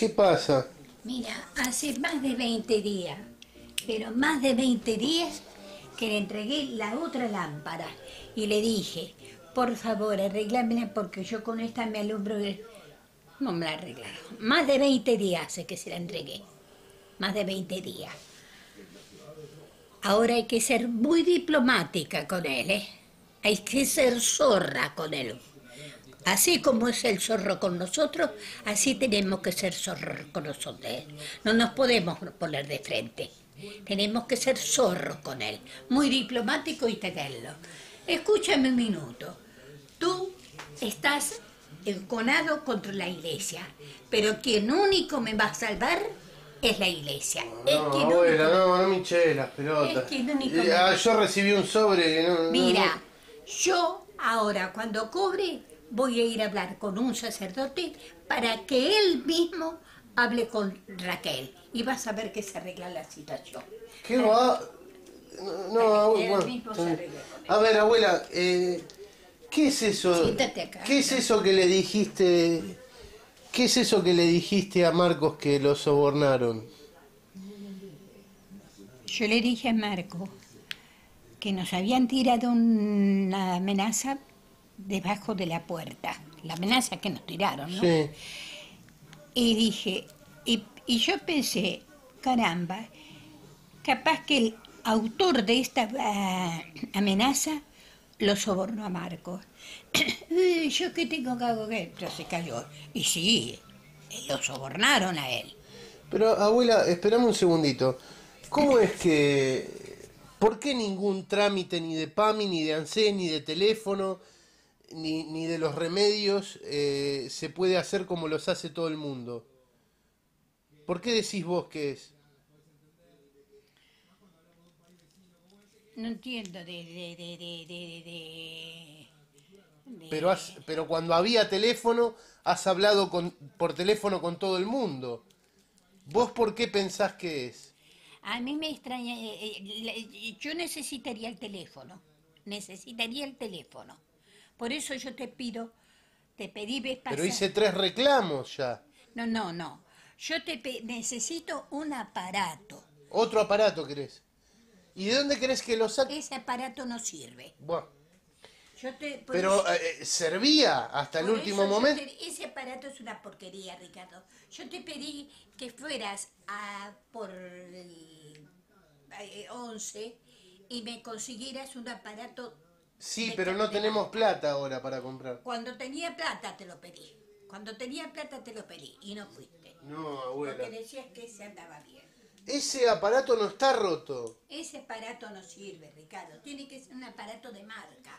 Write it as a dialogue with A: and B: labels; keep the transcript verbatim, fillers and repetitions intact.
A: ¿Qué pasa?
B: Mira, hace más de veinte días, pero más de veinte días que le entregué la otra lámpara y le dije, por favor, arreglámela porque yo con esta me alumbro. y No me la arreglaron. Más de veinte días hace que se la entregué. Más de veinte días. Ahora hay que ser muy diplomática con él, ¿eh? Hay que ser zorra con él. Así como es el zorro con nosotros, así tenemos que ser zorros con nosotros. ¿eh? No nos podemos poner de frente. Tenemos que ser zorros con él. Muy diplomático y tenerlo. Escúchame un minuto. Tú estás enconado contra la iglesia, pero quien único me va a salvar es la iglesia.
A: No,
B: es quien
A: abuela,
B: único...
A: no, no me hinché las pelotas.
B: Es quien único
A: Eh,
B: me-
A: ah, yo recibí un sobre que no... no-
B: Mira,
A: no.
B: yo ahora cuando cobre voy a ir a hablar con un sacerdote para que él mismo hable con Raquel y vas a ver que se arregla la situación.
A: ¿Qué va? No, no, abuela,
B: Él
A: bueno,
B: mismo
A: está
B: se
A: bien.
B: arregla con él.
A: A ver, abuela, eh, ¿qué es eso?
B: Siéntate acá.
A: ¿Qué es eso que le dijiste? ¿Qué es eso que le dijiste a Marcos que lo sobornaron?
B: Yo le dije a Marco que nos habían tirado una amenaza debajo de la puerta, la amenaza que nos tiraron, ¿no?
A: Sí.
B: Y dije, y, y yo pensé, caramba, capaz que el autor de esta ah, amenaza lo sobornó a Marcos. Y yo qué tengo que hacer, entonces se cayó. Y sí, lo sobornaron a él.
A: Pero, abuela, esperame un segundito. ¿Cómo es que... ¿Por qué ningún trámite ni de PAMI, ni de ANSES, ni de teléfono, ni, ni de los remedios eh, se puede hacer como los hace todo el mundo? ¿Por qué decís vos que es?
B: No entiendo de... de, de, de, de, de- de-
A: Pero, has, pero cuando había teléfono, has hablado con, por teléfono con todo el mundo. ¿Vos por qué pensás que es?
B: A mí me extraña, eh, eh, la- yo necesitaría el teléfono, necesitaría el teléfono. Por eso yo te pido, te pedí vez
A: Pero
B: pasada.
A: hice tres reclamos ya.
B: No, no, no. Yo te pe- necesito un aparato.
A: Otro aparato querés. ¿Y de dónde querés que lo saque?
B: Ese aparato no sirve.
A: Buah.
B: Yo te, por
A: Pero
B: eso-
A: eh, servía hasta el
B: por
A: último
B: eso yo
A: momento.
B: te- ese aparato es una porquería, Ricardo. Yo te pedí que fueras a por el eh, once y me consiguieras un aparato.
A: Sí,
B: de
A: pero
B: ca-
A: no
B: de
A: tenemos
B: marca.
A: plata ahora para comprar.
B: Cuando tenía plata te lo pedí. Cuando tenía plata te lo pedí y no fuiste.
A: No,
B: Porque
A: abuela.
B: decías que se andaba bien.
A: Ese aparato no está roto.
B: Ese aparato no sirve, Ricardo. Tiene que ser un aparato de marca.